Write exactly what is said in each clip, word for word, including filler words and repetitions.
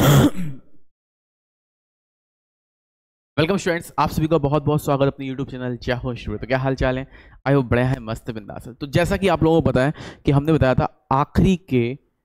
Welcome students, आप सभी का बहुत बहुत स्वागत अपने यूट्यूब चैनल जय हो शुरू। तो क्या हाल चाल है? आई होप बढ़िया है, मस्त बिंदास है। तो जैसा कि आप लोगों को पता है कि हमने बताया था आखिरी के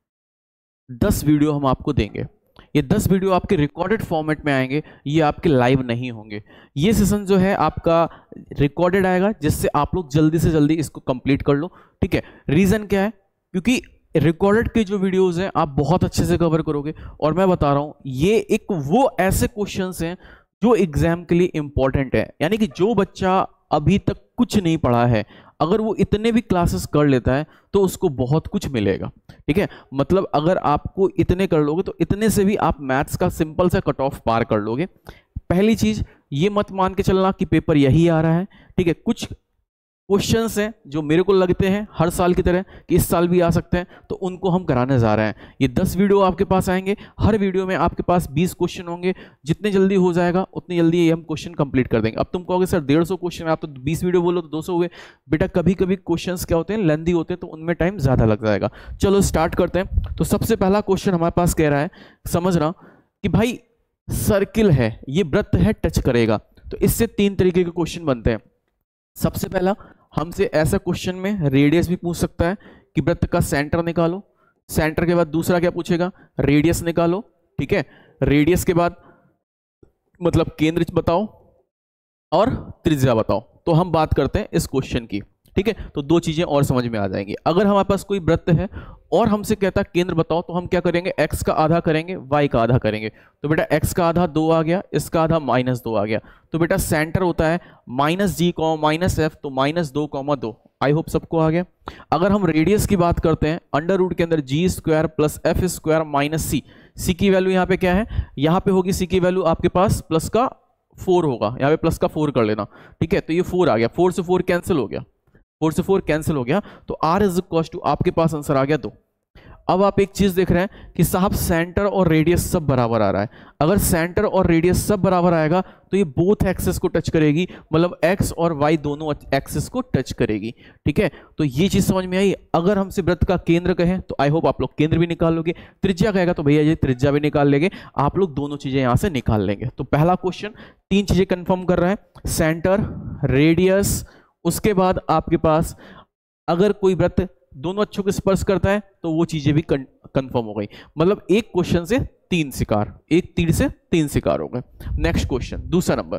दस वीडियो हम आपको देंगे। ये दस वीडियो आपके रिकॉर्डेड फॉर्मेट में आएंगे, ये आपके लाइव नहीं होंगे। ये सेशन जो है आपका रिकॉर्डेड आएगा, जिससे आप लोग जल्दी से जल्दी इसको कंप्लीट कर लो। ठीक है, रीजन क्या है? क्योंकि रिकॉर्डेड के जो वीडियोस हैं आप बहुत अच्छे से कवर करोगे, और मैं बता रहा हूं ये एक वो ऐसे क्वेश्चंस हैं जो एग्जाम के लिए इंपॉर्टेंट है। यानी कि जो बच्चा अभी तक कुछ नहीं पढ़ा है, अगर वो इतने भी क्लासेस कर लेता है तो उसको बहुत कुछ मिलेगा। ठीक है, मतलब अगर आपको इतने कर लोगे तो इतने से भी आप मैथ्स का सिंपल सा कट ऑफ पार कर लोगे। पहली चीज ये मत मान के चलना कि पेपर यही आ रहा है। ठीक है, कुछ क्वेश्चंस हैं जो मेरे को लगते हैं हर साल की तरह कि इस साल भी आ सकते हैं, तो उनको हम कराने जा रहे हैं। ये दस वीडियो आपके पास आएंगे, हर वीडियो में आपके पास बीस क्वेश्चन होंगे। जितने जल्दी हो जाएगा उतनी जल्दी ये हम क्वेश्चन कंप्लीट कर देंगे। अब तुम कहोगे सर डेढ़ सौ क्वेश्चन, आप तो बीस वीडियो बोलो तो दो सौ हुए। बेटा कभी कभी क्वेश्चन क्या होते हैं, लेंदी होते हैं, तो उनमें टाइम ज्यादा लग जाएगा। चलो स्टार्ट करते हैं। तो सबसे पहला क्वेश्चन हमारे पास कह रहा है, समझना कि भाई सर्किल है, ये वृत्त है, टच करेगा। तो इससे तीन तरीके के क्वेश्चन बनते हैं। सबसे पहला हमसे ऐसा क्वेश्चन में रेडियस भी पूछ सकता है कि वृत्त का सेंटर निकालो। सेंटर के बाद दूसरा क्या पूछेगा, रेडियस निकालो। ठीक है, रेडियस के बाद मतलब केंद्र बताओ और त्रिज्या बताओ। तो हम बात करते हैं इस क्वेश्चन की। ठीक है, तो दो चीजें और समझ में आ जाएंगी। अगर हमारे पास कोई वृत्त है और हमसे कहता है केंद्र बताओ, तो हम क्या करेंगे, x का आधा करेंगे, y का आधा करेंगे। तो बेटा x का आधा दो आ गया, इसका आधा माइनस दो आ गया। तो बेटा सेंटर होता है minus g comma minus f, तो माइनस दो कॉमा दो। आई होप सबको आ गया। अगर हम रेडियस की बात करते हैं, अंडर रूट के अंदर जी square plus F square minus c. C की वैल्यू यहाँ पे क्या है, यहाँ पे होगी सी की वैल्यू आपके पास प्लस का फोर होगा, यहाँ पे प्लस का फोर कर लेना। ठीक है, तो ये फोर आ गया, फोर से फोर कैंसिल हो गया, फोर से फोर कैंसिल हो गया, तो r इज इक्वल टू आपके पास आंसर आ गया दो। अब आप एक चीज देख रहे हैं कि साहब सेंटर और रेडियस सब बराबर आ रहा है। अगर सेंटर और रेडियस सब बराबर आएगा तो ये बोथ एक्सिस को टच करेगी, मतलब x और y दोनों एक्सिस को टच करेगी। ठीक है, तो ये चीज समझ में आई। अगर हमसे वृत्त का केंद्र कहें तो आई होप आप लोग केंद्र भी निकाल लोगे, त्रिज्या कहेगा तो भैया ये त्रिज्या भी निकाल लेंगे। आप लोग दोनों चीजें यहां से निकाल लेंगे। तो पहला क्वेश्चन तीन चीजें कंफर्म कर रहा है, सेंटर, रेडियस, उसके बाद आपके पास अगर कोई वृत्त दोनों अक्षों को स्पर्श करता है तो वो चीजें भी कंफर्म हो गई। मतलब एक क्वेश्चन से तीन शिकार, एक तीर से तीन शिकार हो गए। नेक्स्ट क्वेश्चन दूसरा नंबर,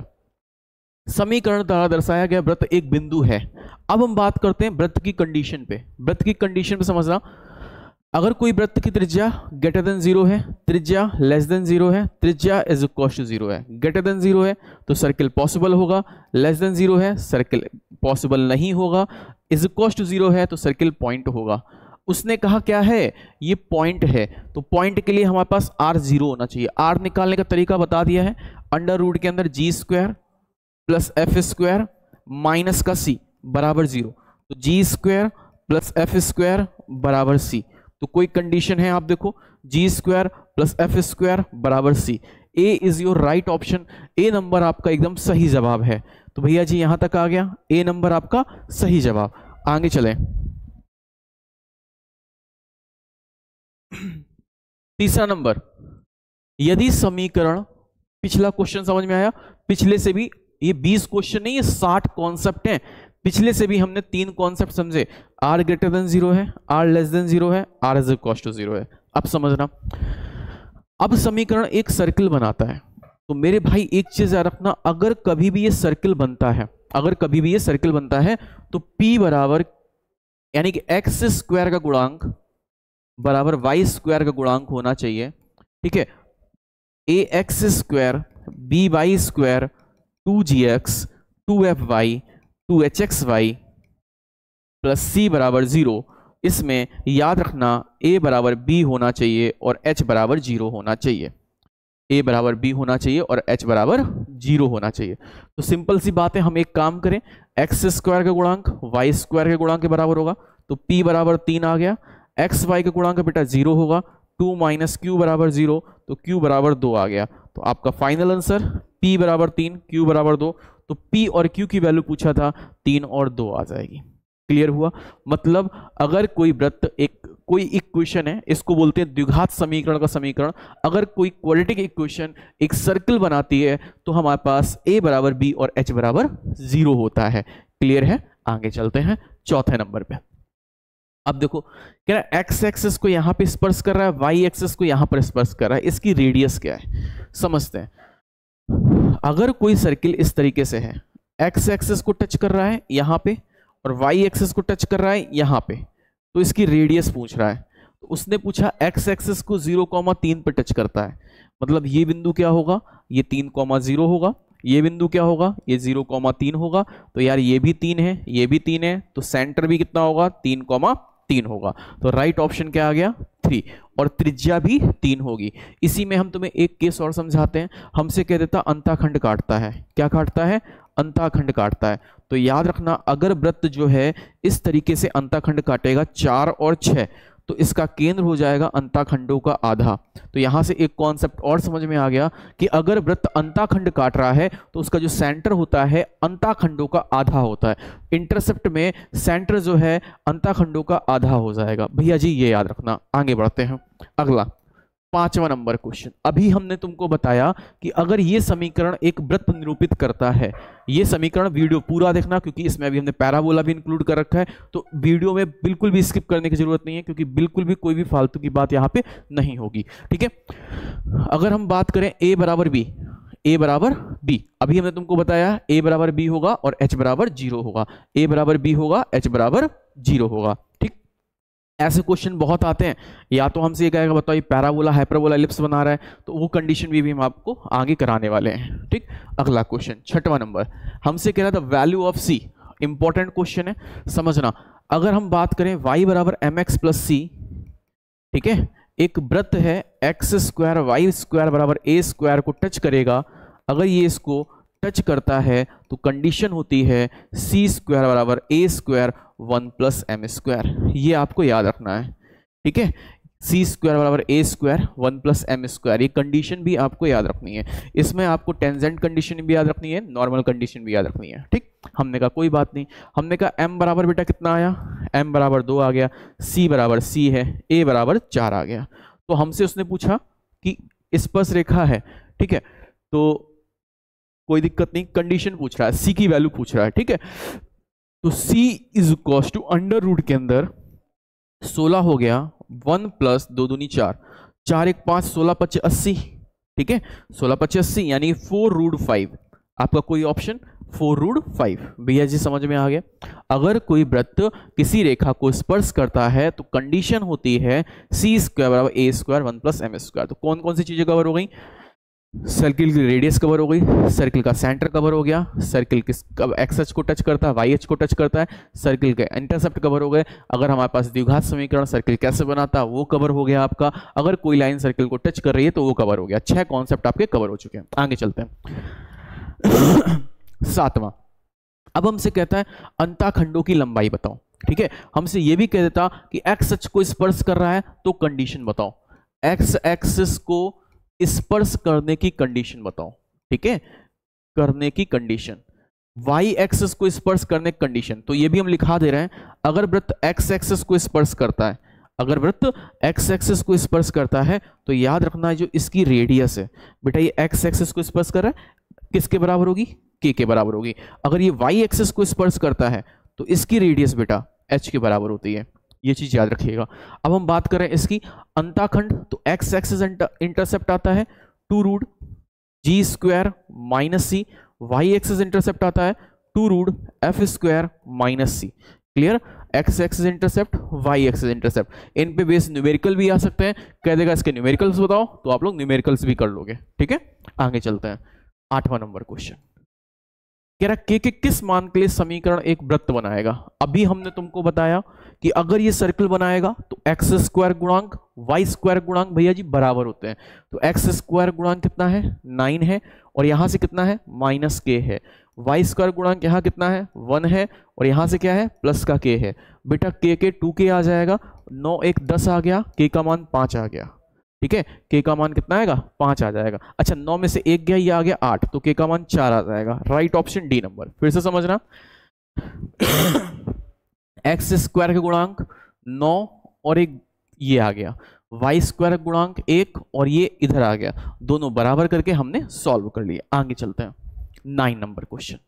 समीकरण द्वारा दर्शाया गया वृत्त एक बिंदु है। अब हम बात करते हैं वृत्त की कंडीशन पे। वृत्त की कंडीशन पे समझना, अगर कोई वृत्त की त्रिज्या ग्रेटर देन जीरो है, त्रिज्या लेस देन जीरो है, त्रिज्या इज इक्वल टू जीरो है। ग्रेटर देन जीरो है तो सर्किल पॉसिबल होगा, लेस देन जीरो है सर्किल पॉसिबल नहीं होगा, इज इक्वल टू जीरो है तो सर्किल पॉइंट होगा। उसने कहा क्या है, ये पॉइंट है, तो पॉइंट के लिए हमारे पास आर जीरो होना चाहिए। आर निकालने का तरीका बता दिया है, अंडर रूट के अंदर जी square plus F square minus का सी बराबर जीरो। तो G square plus F square बराबर सी। तो कोई कंडीशन है, आप देखो G square plus F square बराबर C. A is your right option, A number आपका एकदम सही जवाब है। तो भैया जी यहां तक आ गया, ए नंबर आपका सही जवाब। आगे चलें, तीसरा नंबर, यदि समीकरण, पिछला क्वेश्चन समझ में आया, पिछले से भी ये बीस क्वेश्चन नहीं, ये साठ कॉन्सेप्ट हैं। पिछले से भी हमने तीन कॉन्सेप्ट समझे, आर ग्रेटर देन जीरो है, आर लेस देन जीरो है, r is equal to zero है। अब समझना, अब समीकरण एक सर्किल बनाता है। तो मेरे भाई एक चीज याद रखना, अगर कभी भी ये सर्किल बनता है, अगर कभी भी ये सर्किल बनता है तो P बराबर यानी कि एक्स स्क्वायर का गुणांक बराबर वाई स्क्वायर का गुणांक होना चाहिए। ठीक है, a x square b Y square two ji x two F y two h x y plus सी बराबर जीरो। इसमें याद रखना a बराबर b होना चाहिए और h बराबर जीरो होना चाहिए। a बराबर b होना चाहिए और h बराबर जीरो होना चाहिए। तो सिंपल सी बात है, हम एक काम करें, एक्स स्क्वायर का गुणांक वाई स्क्वायर के गुणांक के बराबर होगा, तो p बराबर तीन आ गया। एक्स वाई का गुणांक बेटा जीरो होगा, टू माइनस क्यू बराबर जीरो, तो q बराबर दो आ गया। तो आपका फाइनल आंसर p बराबर तीन, q बराबर दो। तो p और q की वैल्यू पूछा था, तीन और दो आ जाएगी। क्लियर हुआ? मतलब अगर कोई वृत्त एक कोई इक्वेशन है, इसको बोलते हैं द्विघात समीकरण का समीकरण, अगर कोई क्वाड्रेटिक इक्वेशन एक सर्कल बनाती है तो हमारे पास a बराबर b और h बराबर जीरो होता है। क्लियर है? आगे चलते हैं चौथे नंबर पे। अब देखो कह रहा है एक्स एक्सिस को यहां पे स्पर्श कर रहा है, वाई एक्सिस को यहां पर स्पर्श कर रहा है, इसकी रेडियस क्या है समझते हैं। अगर कोई सर्किल इस तरीके से है, एक्स एक्सिस को टच कर रहा है यहां पे और वाई एक्सिस को टच कर रहा है यहां पे, तो इसकी रेडियस पूछ रहा है। तो उसने पूछा एक्स एक्सिस को जीरो कॉमा तीन पे टच करता है, मतलब ये बिंदु क्या होगा, ये तीन कॉमा जीरो होगा, ये बिंदु क्या होगा, ये जीरो कॉमा तीन होगा। तो यार ये भी तीन है, ये भी तीन है, तो सेंटर भी कितना होगा, तीन कॉमा तीन होगा। तो राइट ऑप्शन क्या आ गया, थ्री, और त्रिज्या भी तीन होगी। इसी में हम तुम्हें एक केस और समझाते हैं। हमसे कह देता अंताखंड काटता है, क्या काटता है, अंताखंड काटता है। तो याद रखना अगर वृत्त जो है इस तरीके से अंताखंड काटेगा चार और छह, तो इसका केंद्र हो जाएगा अंताखंडों का आधा। तो यहां से एक कॉन्सेप्ट और समझ में आ गया कि अगर वृत्त अंताखंड काट रहा है तो उसका जो सेंटर होता है अंताखंडों का आधा होता है। इंटरसेप्ट में सेंटर जो है अंताखंडों का आधा हो जाएगा। भैया जी ये याद रखना। आगे बढ़ते हैं, अगला पांचवा नंबर क्वेश्चन। अभी हमने तुमको बताया कि अगर ये समीकरण एक वृत्त निरूपित करता है, ये समीकरण, वीडियो पूरा देखना क्योंकि इसमें अभी हमने पैराबोला भी इंक्लूड कर रखा है, तो वीडियो में बिल्कुल भी स्किप करने की जरूरत नहीं है क्योंकि बिल्कुल भी कोई भी फालतू की बात यहाँ पे नहीं होगी। ठीक है, अगर हम बात करें a बराबर बी, a बराबर बी, अभी हमने तुमको बताया a बराबर बी होगा और h बराबर जीरो होगा, a बराबर बी होगा, h बराबर जीरो होगा। ठीक, ऐसे क्वेश्चन बहुत आते हैं, या तो हमसे ये कहेगा बताओ ये पैराबोला हाइपरबोला एलिप्स बना रहा है, तो वो कंडीशन भी, भी हम आपको आगे कराने वाले हैं। ठीक, अगला क्वेश्चन छठवां नंबर, हमसे कह रहा था value of c, important question है समझना। अगर हम बात करें y बराबर एम एक्स प्लस सी, ठीक है, एक वृत्त है एक्स स्क्वायर वाई स्क्वायर बराबर ए स्क्वायर को टच करेगा, अगर ये इसको टच करता है तो कंडीशन होती है सी स्क्वायर बराबर a square one plus m square. ये आपको याद रखना है। ठीक है, सी स्क्वायर बराबर a square one plus m square, ये कंडीशन भी आपको याद रखनी है। इसमें आपको टेंजेंट कंडीशन भी याद रखनी है, नॉर्मल कंडीशन भी याद रखनी है। ठीक, हमने कहा कोई बात नहीं, हमने कहा m बराबर बेटा कितना आया, m बराबर दो आ गया, c बराबर c है, a बराबर चार आ गया। तो हमसे उसने पूछा कि स्पर्श रेखा है, ठीक है, तो कोई दिक्कत नहीं, कंडीशन पूछ रहा है, c की वैल्यू पूछ रहा है। ठीक है, तो c is equal to under root के अंदर सोलह हो गया, वन प्लस दो दूनी चार, चार एक पांच, सोलह पच्चीस अस्सी। ठीक है, सोलह पच्चीस अस्सी यानी फोर रूट फाइव, आपका कोई ऑप्शन फोर रूट फाइव। भैया जी समझ में आ गया। अगर कोई वृत्त किसी रेखा को स्पर्श करता है तो कंडीशन होती है सी स्क्वायर बराबर a square one plus m square. तो कौन कौन सी चीजें कवर हो गई, सर्किल की रेडियस कवर हो गई, सर्किल का सेंटर कवर हो गया, सर्किल किस एक्स एच को टच करता है, वाई एच को टच करता है, सर्किल के इंटरसेप्ट कवर हो गए, अगर हमारे पास द्विघात समीकरण सर्किल कैसे बनाता है वो कवर हो गया आपका, अगर कोई लाइन सर्किल को टच कर रही है तो वो कवर हो गया। छह कॉन्सेप्ट आपके कवर हो चुके हैं। आगे चलते हैं सातवां, अब हमसे कहता है अंताखंडों की लंबाई बताओ। ठीक है, हमसे ये भी कह देता कि एक्स एच को स्पर्श कर रहा है तो कंडीशन बताओ, एक्स एक्सिस को स्पर्श करने की कंडीशन बताओ। ठीक है, करने की कंडीशन, वाई एक्सिस को स्पर्श करने की कंडीशन, तो ये भी हम लिखा दे रहे हैं, अगर वृत्त एक्स एक्सिस को स्पर्श करता है, अगर वृत्त एक्स एक्सिस को स्पर्श करता है तो याद रखना है जो इसकी रेडियस है बेटा, ये एक्स एक्सिस को स्पर्श कर रहा है, किसके बराबर होगी, के के बराबर होगी। अगर ये वाई एक्सिस को स्पर्श करता है तो इसकी रेडियस बेटा एच के बराबर होती है, ये चीज याद रखिएगा। अब हम बात करें इसकी अंताखंड, तो एक्स एक्सिस इंटरसेप्ट आता है two root g square minus c, y axis intercept आता है two root f square minus c. Clear, x axis intercept, y axis intercept, इन पे बेस न्यूमेरिकल भी आ सकते हैं, कह देगा इसके न्यूमेरिकल्स बताओ तो आप लोग न्यूमेरिकल्स भी कर लोगे। ठीक है, आगे चलते हैं। आठवां नंबर क्वेश्चन कह रहा के के किस मान के लिए समीकरण एक वृत्त बनाएगा। अभी हमने तुमको बताया कि अगर ये सर्कल बनाएगा तो एक्स स्क्वायर गुणांक वाई स्क्वायर गुणांक भैया जी बराबर होते हैं। तो एक्स स्क्वायर गुणांक कितना है, नाइन है, और यहां से कितना है, माइनस के है। वाई स्क्वायर गुणांक यहाँ कितना है, वन है, और यहां से क्या है, प्लस का के है। बेटा के के टू के आ जाएगा, नौ एक दस आ गया, के का मान पांच आ गया। ठीक है, के का मान कितना आएगा, पांच आ जाएगा। अच्छा, नौ में से एक गया, ये आ गया आठ, तो के का मान चार आ जाएगा। Right option d number. फिर से समझना, एक्स स्क्वायर के गुणांक नौ और एक ये आ गया वाई स्क्वायर गुणांक एक और ये इधर आ गया, दोनों बराबर करके हमने सॉल्व कर लिया। आगे चलते हैं नाइन नंबर क्वेश्चन।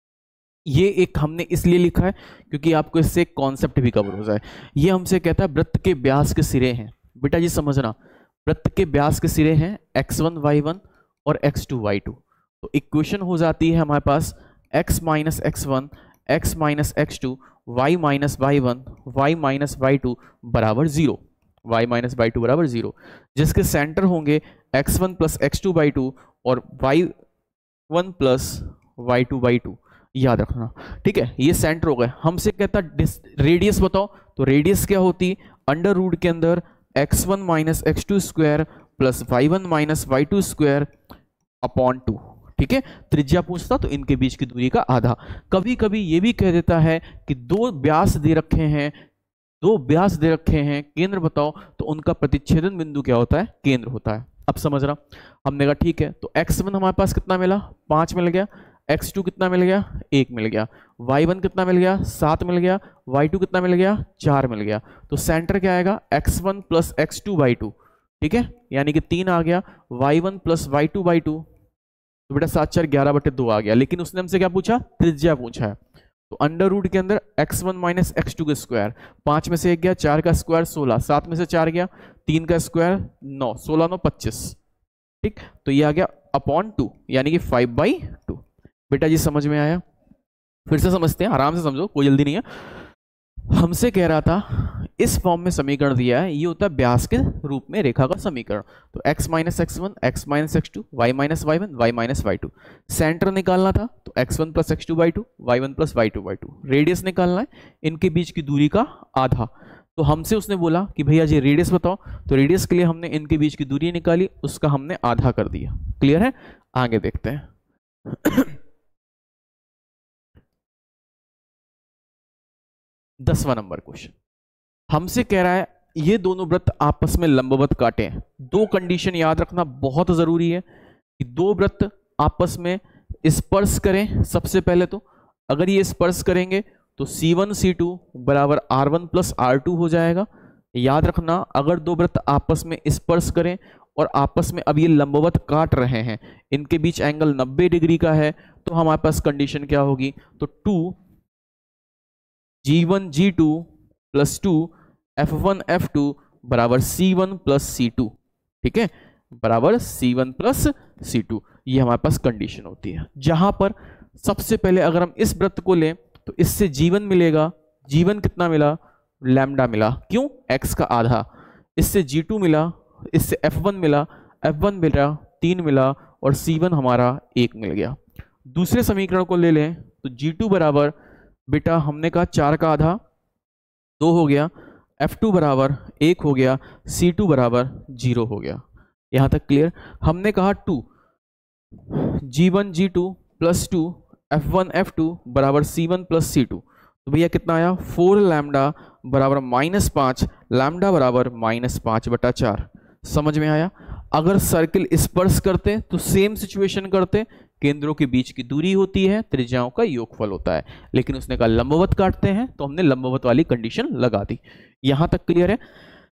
ये एक हमने इसलिए लिखा है क्योंकि आपको इससे एक कॉन्सेप्ट भी कवर हो जाए। ये हमसे कहता है वृत्त के व्यास के सिरे हैं, बेटा जी समझना, वृत्त के व्यास के सिरे हैं एक्स वन वाई वन और एक्स टू वाई टू। तो इक्वेशन हो जाती है हमारे पास x minus x one x minus x two y minus y one y minus y two बराबर zero, y minus y two बराबर जीरो, जिसके सेंटर होंगे x one plus x two by two और y one plus y two by two, याद रखना, ठीक है। ये सेंटर हो गए। हमसे कहता रेडियस बताओ, तो रेडियस क्या होती, अंडर रूट के अंदर x one minus x two square plus y one minus y two square upon two, ठीक है। त्रिज्या पूछता तो इनके बीच की दूरी का आधा। कभी कभी ये भी कह देता है कि दो व्यास दे रखे हैं, दो व्यास दे रखे हैं, केंद्र बताओ, तो उनका प्रतिच्छेदन बिंदु क्या होता है, केंद्र होता है। अब समझ रहा, हमने कहा ठीक है, तो एक्स वन हमारे पास कितना मिला, पांच मिल गया, एक्स टू कितना मिल गया, एक मिल गया, वाई वन कितना मिल गया, सात मिल गया, वाई टू कितना मिल गया, चार मिल गया। तो सेंटर क्या आएगा, x one plus x two by two, ठीक है, यानी कि तीन आ गया, y one plus y two by two, तो बेटा सात चार ग्यारह बटे दो आ गया। लेकिन उसने हमसे क्या पूछा, त्रिज्या पूछा है। तो अंडर रूट के अंदर x one minus x two का स्क्वायर, पांच में से एक गया, चार का स्क्वायर सोलह, सात में से चार गया, तीन का स्क्वायर नौ, सोलह नौ पच्चीस, ठीक। तो ये आ गया अपॉन टू, यानी कि फाइव बाई टू। बेटा जी समझ में आया, फिर से समझते हैं, आराम से समझो, कोई जल्दी नहीं है। हमसे कह रहा था इस फॉर्म में समीकरण दिया है, ये होता है व्यास के रूप में रेखा का समीकरण। तो x minus x one x minus x two y minus y one y minus y two, center निकालना था तो x one plus x two by two y one plus y two by two, radius निकालना है, इनके बीच की दूरी का आधा। तो हमसे उसने बोला कि भैया जी रेडियस बताओ, तो रेडियस के लिए हमने इनके बीच की दूरी निकाली, उसका हमने आधा कर दिया। क्लियर है, आगे देखते हैं। दसवां नंबर क्वेश्चन हमसे कह रहा है ये दोनों वृत्त आपस में लंबवत काटे हैं। दो कंडीशन याद रखना बहुत जरूरी है कि दो वृत्त आपस में स्पर्श करें। सबसे पहले तो अगर ये स्पर्श करेंगे तो सी वन सी टू बराबर r one plus r two हो जाएगा। याद रखना अगर दो वृत्त आपस में स्पर्श करें और आपस में अब ये लंबवत काट रहे हैं, इनके बीच एंगल नब्बे डिग्री का है, तो हमारे पास कंडीशन क्या होगी, तो two G one G two plus two F one F two बराबर C one plus C two, ठीक है, बराबर C one plus C two, ये हमारे पास कंडीशन होती है। जहां पर सबसे पहले अगर हम इस वृत्त को लें तो इससे जी वन मिलेगा, जी वन कितना मिला, लैम्डा मिला, क्यों, x का आधा। इससे जी टू मिला, इससे एफ वन मिला, एफ वन मिला तीन मिला और सी वन हमारा एक मिल गया। दूसरे समीकरण को ले लें तो जी टू बराबर बेटा हमने कहा चार का आधा दो हो गया, एफ टू बराबर एक हो गया, सी टू बराबर जीरो हो गया। यहां तक क्लियर। हमने कहा two G one G two plus two F one F two बराबर C one plus C two, तो भैया कितना आया, फोर लैम्डा बराबर माइनस पाँच, लैम्डा बराबर माइनस पाँच बटा चार। समझ में आया। अगर सर्किल स्पर्श करते तो सेम सिचुएशन करते, केंद्रों के बीच की दूरी होती है, त्रिज्याओं का योगफल होता है, लेकिन उसने कहा लंबवत काटते हैं तो हमने लंबवत वाली कंडीशन लगा दी। यहां तक क्लियर है।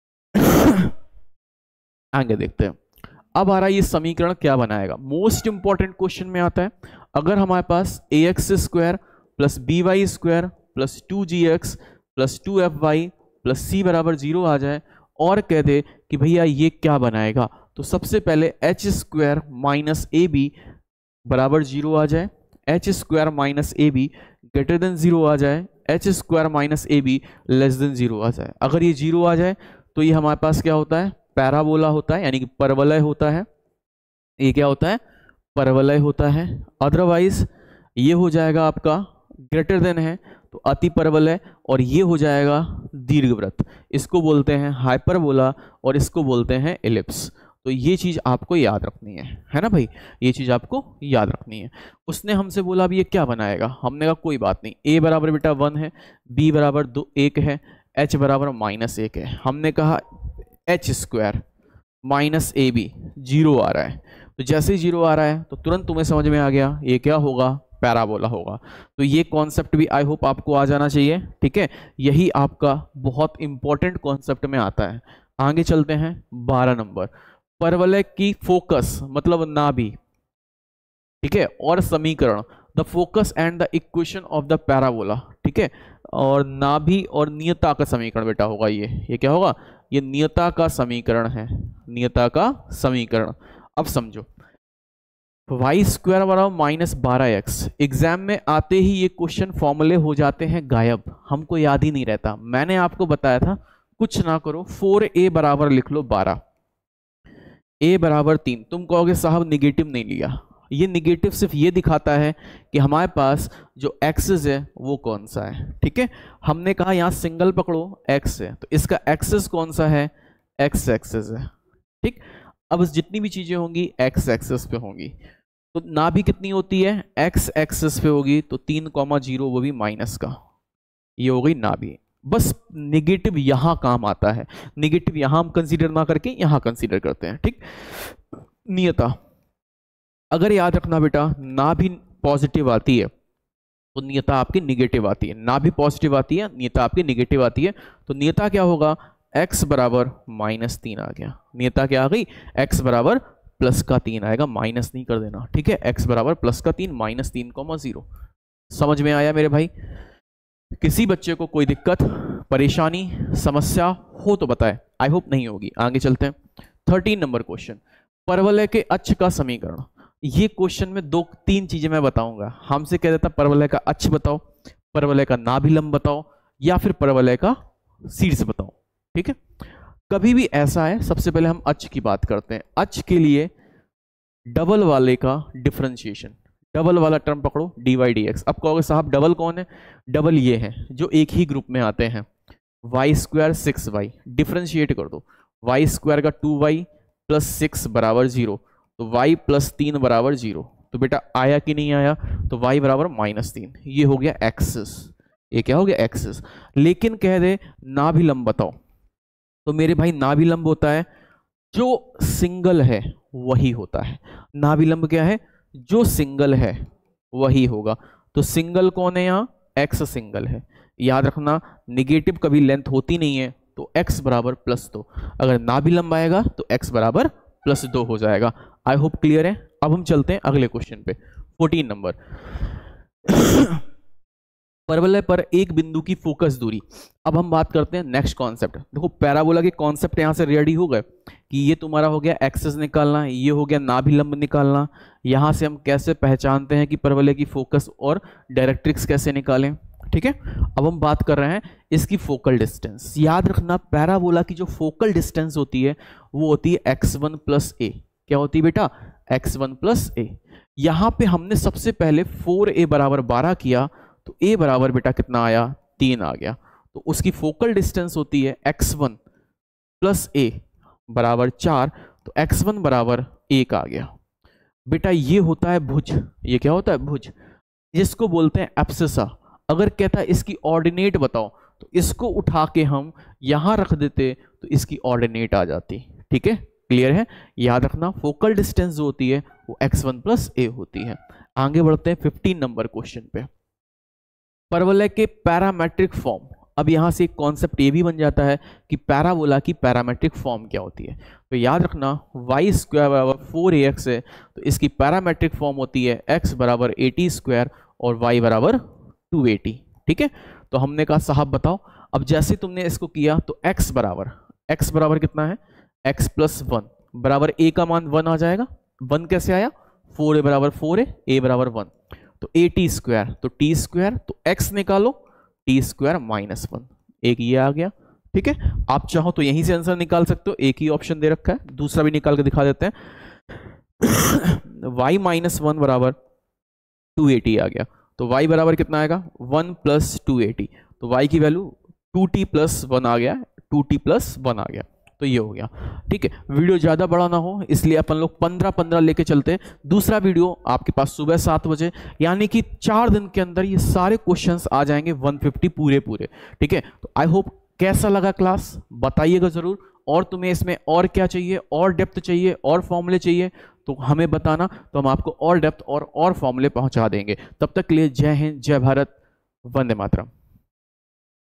आगे देखते हैं। अब आ रहा है ये समीकरण क्या बनाएगा, मोस्ट इंपॉर्टेंट क्वेश्चन में आता है। अगर हमारे पास A x square plus B Y square plus two ji X plus two F Y plus सी बराबर जीरो आ जाए और कह दे कि भैया ये क्या बनाएगा, तो सबसे पहले H square minus A B बराबर जीरो आ जाए, H square minus A B greater than zero आ जाए, H square minus A B less than zero आ जाए। अगर ये जीरो आ जाए तो ये हमारे पास क्या होता है, पैराबोला होता है, यानी कि परवलय होता है। ये क्या होता है, परवलय होता है। अदरवाइज ये हो जाएगा आपका ग्रेटर देन है तो अति परवलय, और ये हो जाएगा दीर्घवृत्त। इसको बोलते हैं हाइपरबोला और इसको बोलते हैं एलिप्स। तो ये चीज आपको याद रखनी है, है ना भाई, ये चीज आपको याद रखनी है। उसने हमसे बोला अब ये क्या बनाएगा, हमने कहा कोई बात नहीं, ए बराबर बेटा वन है, बी बराबर दो एक है, एच बराबर माइनस एक है। हमने कहा H square minus A B zero आ रहा है, तो जैसे ही जीरो आ रहा है तो तुरंत तुम्हें समझ में आ गया ये क्या होगा, पैराबोला होगा। तो ये कॉन्सेप्ट भी आई होप आपको आ जाना चाहिए, ठीक है। यही आपका बहुत इंपॉर्टेंट कॉन्सेप्ट में आता है। आगे चलते हैं बारह नंबर, परवलय की फोकस मतलब नाभि, ठीक है, और समीकरण, the focus and the equation of the parabola, ठीक है, और नाभि और नियता का समीकरण बेटा होगा ये ये क्या होगा, ये नियता का समीकरण है, नियता का समीकरण। अब समझो, वाई स्क्वायर बराबर माइनस बारह एक्स, एग्जाम में आते ही ये क्वेश्चन फॉर्मूले हो जाते हैं गायब, हमको याद ही नहीं रहता। मैंने आपको बताया था कुछ ना करो, फोर ए बराबर लिख लो बारह, ए बराबर तीन। तुम कहोगे साहब निगेटिव नहीं लिया, ये निगेटिव सिर्फ ये दिखाता है कि हमारे पास जो एक्सिस है वो कौन सा है, ठीक है। हमने कहा यहाँ सिंगल पकड़ो एक्स है, तो इसका एक्सिस कौन सा है, एक्स एक्सिस है, ठीक। अब जितनी भी चीजें होंगी एक्स एक्सिस पे होंगी, तो नाभि कितनी होती है, एक्स एक्सिस पे होगी, तो तीन कॉमा जीरो वो भी माइनस का, ये हो गई नाभि। बस निगेटिव यहां काम आता है, निगेटिव यहां हम कंसीडर ना करके यहां कंसीडर करते हैं, ठीक। नियता, अगर याद रखना बेटा, नाभि पॉजिटिव आती है तो नियता आपकी निगेटिव आती है, नाभि पॉजिटिव आती है नियता आपकी निगेटिव आती है, तो नियता क्या होगा, x बराबर माइनस तीन आ गया, नियता क्या आ गई, x बराबर प्लस का तीन आएगा, माइनस नहीं कर देना, ठीक है, x बराबर प्लस का तीन माइनस तीन कॉमा जीरो। समझ में आया मेरे भाई? किसी बच्चे को कोई दिक्कत परेशानी समस्या हो तो बताए, आई होप नहीं होगी। आगे चलते हैं, थर्टीन नंबर क्वेश्चन, परवलय के अक्ष का समीकरण। ये क्वेश्चन में दो तीन चीजें मैं बताऊंगा, हमसे कह देता परवलय का अक्ष बताओ, परवलय का नाभिलंब बताओ, या फिर परवलय का शीर्ष बताओ, ठीक है। कभी भी ऐसा है, सबसे पहले हम अक्ष की बात करते हैं। अक्ष के लिए डबल वाले का डिफरेंशिएशन, डबल वाला टर्म पकड़ो, डी वाई डी एक्स। अब कहोगे साहब डबल कौन है, डबल ये है जो एक ही ग्रुप में आते हैं, Y square six Y, differentiate कर दो, वाई स्क्वायर का टू वाई प्लस सिक्स बराबर जीरो, तो y प्लस तीन बराबर जीरो, तो बेटा आया कि नहीं आया, तो y बराबर माइनस तीन, ये हो गया एक्सिस, ये क्या हो गया एक्सिस। लेकिन कह दे नाभिलंब बताओ, तो मेरे भाई नाभिलंब होता है जो सिंगल है वही होता है, नाभिलंब क्या है, जो सिंगल है वही होगा, तो सिंगल कौन है यहाँ, x सिंगल है। याद रखना निगेटिव कभी लेंथ होती नहीं है, तो x बराबर प्लस दो, अगर नाभिलंब आएगा तो x बराबर प्लस दो हो जाएगा। आई होप क्लियर है। अब हम चलते हैं अगले क्वेश्चन पे, फोर्टीन नंबर, परवलय पर एक बिंदु की फोकस दूरी। अब हम बात करते हैं नेक्स्ट कॉन्सेप्ट। देखो पैराबोला के कॉन्सेप्ट यहां से रेडी हो गए कि ये तुम्हारा हो गया एक्सिस निकालना, ये हो गया नाभिलंब निकालना, यहां से हम कैसे पहचानते हैं कि परवलय की फोकस और डायरेक्ट्रिक्स कैसे निकालें, ठीक है। अब हम बात कर रहे हैं इसकी फोकल डिस्टेंस। याद रखना पैराबोला की जो फोकल डिस्टेंस होती है वो होती है एक्स वन प्लस ए। क्या होती है बेटा, एक्स वन प्लस ए। यहां पे हमने सबसे पहले फोर ए बराबर बारह किया, तो ए बराबर बेटा कितना आया, तीन आ गया, तो उसकी फोकल डिस्टेंस होती है एक्स वन प्लस ए बराबर चार, तो एक्स वन बराबर एक आ गया। बेटा ये होता है भुज, ये क्या होता है भुज, जिसको बोलते हैं एब्सिसा। अगर कहता है इसकी ऑर्डिनेट बताओ, तो इसको उठा के हम यहां रख देते तो इसकी ऑर्डिनेट आ जाती, ठीक है, क्लियर है। याद रखना फोकल डिस्टेंस जो होती है वो एक्स वन प्लस ए होती है। आगे बढ़ते हैं फिफ्टीन नंबर क्वेश्चन पे, परवलय के पैरामेट्रिक फॉर्म। अब यहां से एक कॉन्सेप्ट ये भी बन जाता है कि पैराबोला की पैरामेट्रिक फॉर्म क्या होती है। तो याद रखना वाई स्क्वायर बराबर फोर ए एक्स है, तो इसकी पैरामेट्रिक फॉर्म होती है एक्स बराबर एटी स्क्वायर और वाई बराबर टू एटी, ठीक है। तो हमने कहा साहब बताओ, अब जैसे तुमने इसको किया तो x बराबर x बराबर कितना है, x प्लस वन बराबर a का मान वन आ जाएगा। वन कैसे आया, फोर ए बराबर फोर है, a बराबर वन, तो ए टी स्क्वायर, तो टी स्क्वायर, तो x निकालो टी स्क्वायर माइनस वन, एक ये आ गया, ठीक है। आप चाहो तो यहीं से आंसर निकाल सकते हो, एक ही ऑप्शन दे रखा है, दूसरा भी निकाल के दिखा देते हैं। y माइनस वन बराबर टू एटी आ गया, तो y बराबर कितना आएगा, वन प्लस टू एटी, तो y की value two T plus one आ गया, टू टी प्लस वन आ गया, तो ये हो गया, ठीक है। वीडियो ज़्यादा बड़ा ना हो इसलिए अपन लोग पंद्रह पंद्रह लेके चलते हैं। दूसरा वीडियो आपके पास सुबह सात बजे, यानी कि चार दिन के अंदर ये सारे क्वेश्चंस आ जाएंगे वन फिफ्टी पूरे पूरे, ठीक है। तो आई होप कैसा लगा क्लास बताइएगा ज़रूर, और तुम्हें इसमें और क्या चाहिए, और डेप्थ चाहिए, और फॉर्मूले चाहिए तो हमें बताना, तो हम आपको और डेप्थ और और फॉर्मूले पहुंचा देंगे। तब तक के लिए जय हिंद, जय भारत, वंदे मातरम।